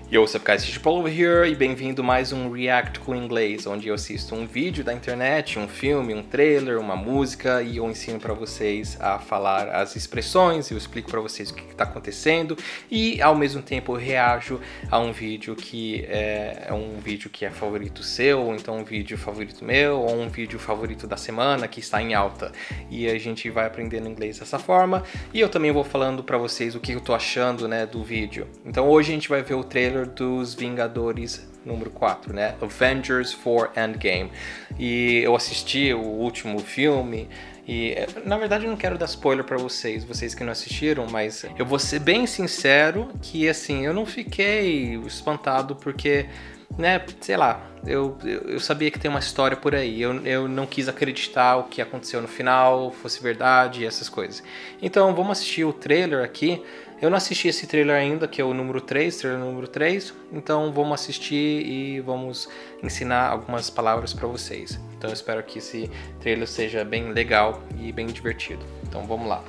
Yo, what's up guys, it's Paulo over here e bem-vindo a mais um React com Inglês, onde eu assisto um vídeo da internet, um filme, um trailer, uma música e eu ensino para vocês a falar as expressões, eu explico para vocês o que está acontecendo e ao mesmo tempo eu reajo a um vídeo que é favorito seu, ou então um vídeo favorito meu, ou um vídeo favorito da semana que está em alta. E a gente vai aprendendo inglês dessa forma e eu também vou falando para vocês o que eu tô achando, né, do vídeo. Então hoje a gente vai ver o trailer dos Vingadores número 4, né? Avengers 4 Endgame. E eu assisti o último filme e, na verdade, eu não quero dar spoiler pra vocês que não assistiram, mas eu vou ser bem sincero que, assim, eu não fiquei espantado porque, né, sei lá, eu sabia que tem uma história por aí, eu não quis acreditar o que aconteceu no final, fosse verdade e essas coisas. Então, vamos assistir o trailer aqui. Eu não assisti esse trailer ainda, que é o número 3, trailer número 3, então vamos assistir e vamos ensinar algumas palavras para vocês. Então eu espero que esse trailer seja bem legal e bem divertido. Então vamos lá.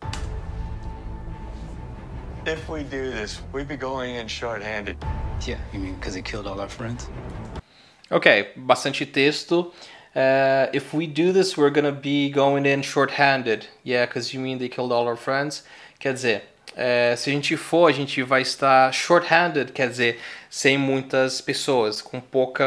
If we do this, we'd be going in short-handed. Yeah, you mean because he killed all our friends? Ok, bastante texto. If we do this, we're gonna be going in short-handed. Yeah, because you mean they killed all our friends? Quer dizer, se a gente for, a gente vai estar short-handed, quer dizer, sem muitas pessoas, com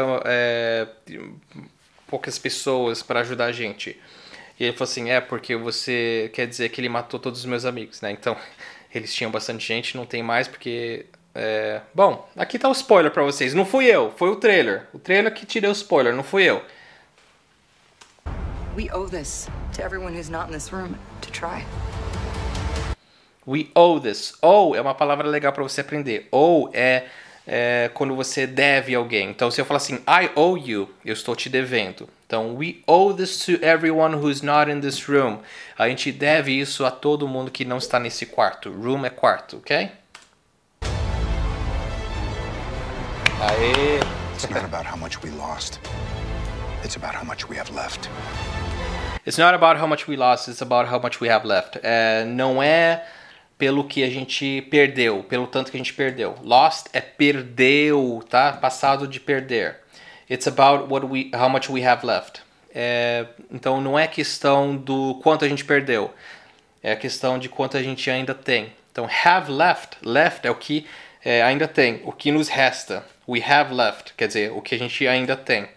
poucas pessoas para ajudar a gente. E ele falou assim, porque você quer dizer que ele matou todos os meus amigos, né? Então, eles tinham bastante gente, não tem mais porque... Bom, aqui tá o spoiler para vocês. Não fui eu, foi o trailer. O trailer que tirei o spoiler, não fui eu. We owe this to everyone who's not in this room to try. We owe this. Owe é uma palavra legal para você aprender. Owe é quando você deve alguém. Então, se eu falar assim, I owe you, eu estou te devendo. Então, we owe this to everyone who's not in this room. A gente deve isso a todo mundo que não está nesse quarto. Room é quarto, ok? Aê! It's not about how much we lost. It's about how much we have left. It's not about how much we lost, it's about how much we have left. Não é pelo que a gente perdeu, pelo tanto que a gente perdeu. Lost é perdeu, tá? Passado de perder. It's about how much we have left. Então não é questão do quanto a gente perdeu, é a questão de quanto a gente ainda tem. Então have left, left é o que ainda tem, o que nos resta. We have left, quer dizer, o que a gente ainda tem.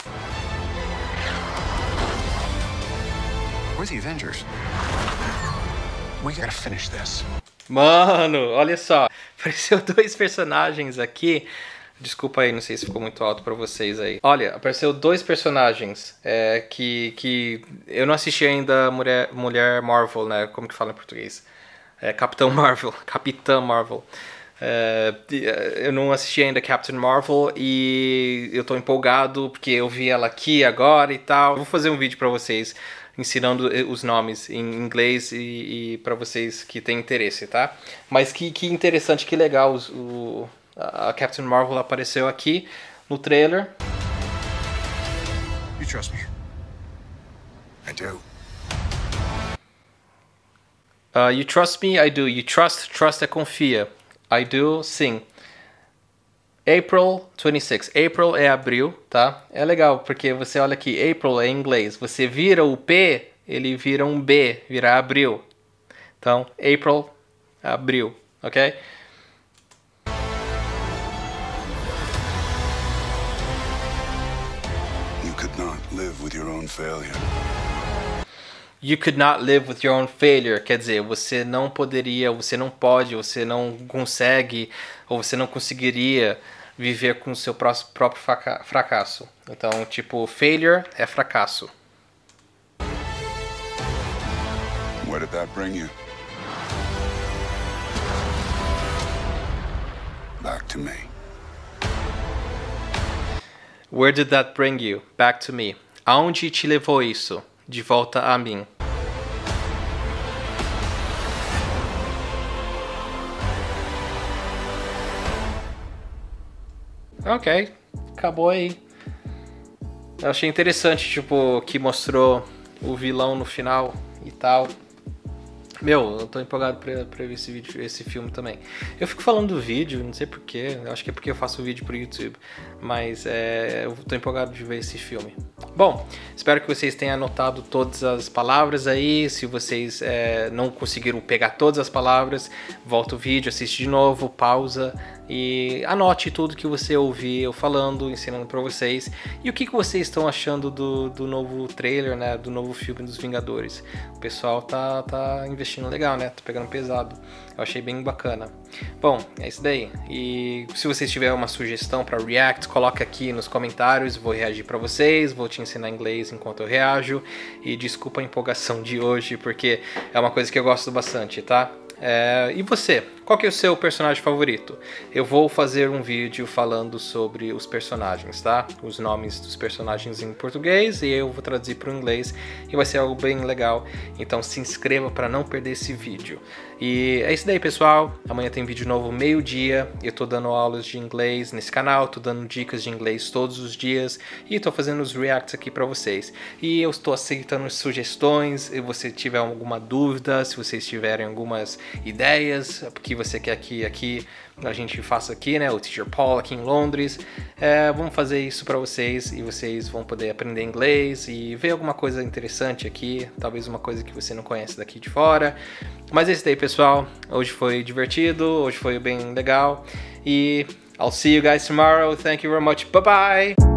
We're the Avengers. We gotta finish this. Mano, olha só. Apareceu dois personagens aqui. Desculpa aí, não sei se ficou muito alto pra vocês aí. Olha, apareceu dois personagens que eu não assisti ainda Mulher Marvel, né? Como que fala em português? Capitã Marvel. Eu não assisti ainda Captain Marvel e eu tô empolgado porque eu vi ela aqui agora e tal. Eu vou fazer um vídeo pra vocês ensinando os nomes em inglês e para vocês que têm interesse, tá? Mas que interessante, que legal, a Captain Marvel apareceu aqui no trailer. You trust me? I do. You trust me? I do. You trust é confia. I do, sim. April 26. April é abril, tá? É legal, porque você olha aqui, April é em inglês. Você vira o P, ele vira um B, vira abril. Então, April, abril, ok? You could not live with your own failure. You could not live with your own failure. Quer dizer, você não poderia, você não pode, você não consegue, ou você não conseguiria viver com o seu próprio fracasso. Então, tipo, failure é fracasso. Where did that bring you? Back to me. Where did that bring you? Back to me. Aonde te levou isso? De volta a mim. Ok, acabou aí. Eu achei interessante, tipo, que mostrou o vilão no final e tal. Meu, eu tô empolgado pra ver esse filme também. Eu fico falando do vídeo, não sei porquê, acho que é porque eu faço vídeo pro YouTube, mas eu tô empolgado de ver esse filme. Bom, espero que vocês tenham anotado todas as palavras aí. Se vocês não conseguiram pegar todas as palavras, volta o vídeo, assiste de novo, pausa e anote tudo que você ouvir eu falando, ensinando pra vocês. E o que vocês estão achando do novo trailer, né, do novo filme dos Vingadores? O pessoal tá investindo legal, né? Tá pegando pesado. Eu achei bem bacana. Bom, é isso daí. E se vocês tiverem uma sugestão para react, coloca aqui nos comentários. Vou reagir para vocês. Vou te ensinar inglês enquanto eu reajo. E desculpa a empolgação de hoje, porque é uma coisa que eu gosto bastante, tá? E você? Qual que é o seu personagem favorito? Eu vou fazer um vídeo falando sobre os personagens, tá? Os nomes dos personagens em português e eu vou traduzir para o inglês e vai ser algo bem legal. Então se inscreva para não perder esse vídeo. E é isso daí, pessoal. Amanhã tem vídeo novo meio-dia. Eu tô dando aulas de inglês nesse canal, tô dando dicas de inglês todos os dias e tô fazendo os reacts aqui para vocês. E eu estou aceitando sugestões. Se você tiver alguma dúvida, se vocês tiverem algumas ideias, porque você quer que aqui a gente faça aqui, né, o Teacher Paul aqui em Londres, vamos fazer isso para vocês e vocês vão poder aprender inglês e ver alguma coisa interessante aqui, talvez uma coisa que você não conhece daqui de fora. Mas é isso aí, pessoal. Hoje foi divertido, hoje foi bem legal e I'll see you guys tomorrow. Thank you very much. Bye bye.